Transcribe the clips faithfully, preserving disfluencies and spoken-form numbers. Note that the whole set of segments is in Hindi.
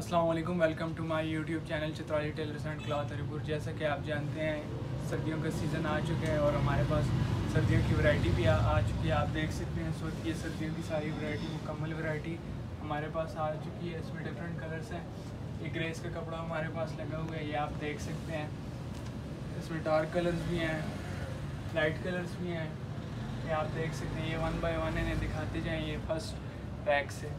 अस्सलाम वालेकुम, welcome to my YouTube channel Chitrali tailors and cloth review. जैसा कि आप जानते हैं सर्दियों का सीज़न आ चुके हैं और हमारे पास सर्दियों की वैरायटी भी आ, आ चुकी है। आप देख सकते हैं इस वक्त ये सर्दियों की सारी वैरायटी, मुकम्मल वैरायटी हमारे पास आ चुकी है। इसमें डिफरेंट कलर्स हैं। ये ग्रेस का कपड़ा हमारे पास लगा हुआ है, ये आप देख सकते हैं। इसमें डार्क कलर्स भी हैं, लाइट कलर्स भी हैं, ये आप देख सकते हैं। ये वन बाय वन इन्हें दिखाते जाएँ। ये फर्स्ट रैक से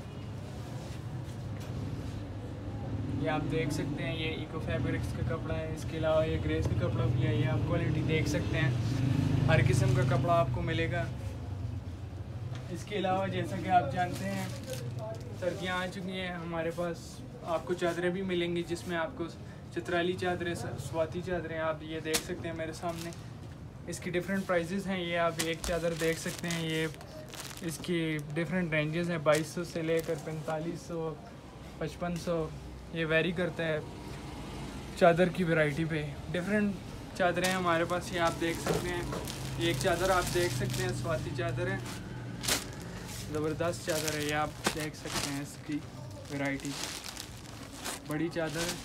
ये आप देख सकते हैं, ये इको फैब्रिक्स का कपड़ा है। इसके अलावा ये ग्रेस का कपड़ा भी है। ये आप क्वालिटी देख सकते हैं, हर किस्म का कपड़ा आपको मिलेगा। इसके अलावा जैसा कि आप जानते हैं सर्दियाँ आ चुकी हैं, हमारे पास आपको चादरें भी मिलेंगी, जिसमें आपको चित्राली चादरें, स्वाति चादरें आप ये देख सकते हैं मेरे सामने। इसकी डिफरेंट प्राइजेस हैं। ये आप एक चादर देख सकते हैं, ये इसकी डिफरेंट रेंजेस हैं, बाईस सौ से लेकर पैंतालीस सौ पचपन सौ, ये वेरी करता है चादर की वैरायटी पे। डिफरेंट चादरें हैं हमारे पास, ये आप देख सकते हैं। ये एक चादर आप देख सकते हैं, स्वाति चादर है, ज़बरदस्त चादर है। ये आप देख सकते हैं, इसकी वैरायटी बड़ी चादर है,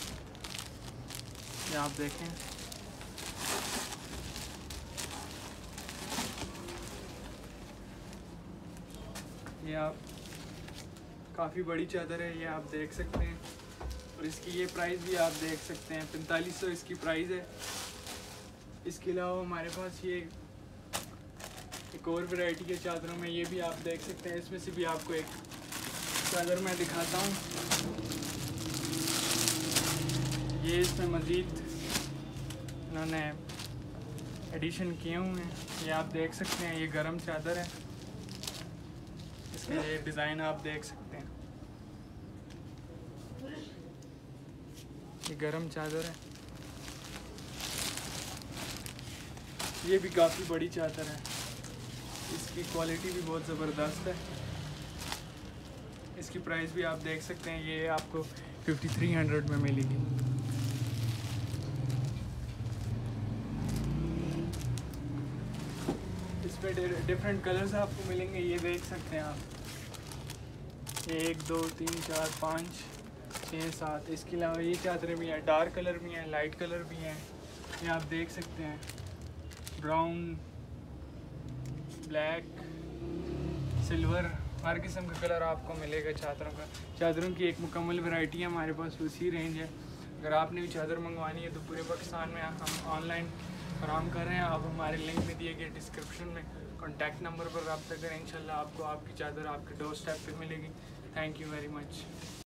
ये आप देखें। ये आप काफ़ी बड़ी चादर है, ये आप देख सकते हैं। और इसकी ये प्राइस भी आप देख सकते हैं, पैंतालीस सौ इसकी प्राइस है। इसके अलावा हमारे पास ये एक और वैरायटी के चादरों में ये भी आप देख सकते हैं। इसमें से भी आपको एक चादर मैं दिखाता हूँ। ये इसमें मज़ीद इन्होंने एडिशन किए हुए हैं, ये आप देख सकते हैं। ये गरम चादर है, इसके ये डिज़ाइन आप देख सकते हैं। ये गरम चादर है, ये भी काफ़ी बड़ी चादर है। इसकी क्वालिटी भी बहुत ज़बरदस्त है। इसकी प्राइस भी आप देख सकते हैं, ये आपको फिफ्टी थ्री हंड्रेड में मिलेगी। इस पे डिफरेंट कलर्स आपको मिलेंगे, ये देख सकते हैं आप। एक दो तीन चार पाँच छः सात। इसके अलावा ये चादरें भी हैं, डार्क कलर भी हैं, लाइट कलर भी हैं, ये आप देख सकते हैं। ब्राउन, ब्लैक, सिल्वर, हर किस्म का कलर आपको मिलेगा चादरों का। चादरों की एक मुकम्मल वैरायटी है हमारे पास, उसी रेंज है। अगर आपने भी चादर मंगवानी है तो पूरे पाकिस्तान में हम ऑनलाइन फराहम कर रहे हैं। आप हमारे लिंक में दिए गए डिस्क्रिप्शन में कॉन्टैक्ट नंबर पर रब्ता करें, इंशाल्लाह आपको आपकी चादर आपके डोर स्टेप पे मिलेगी। Thank you very much.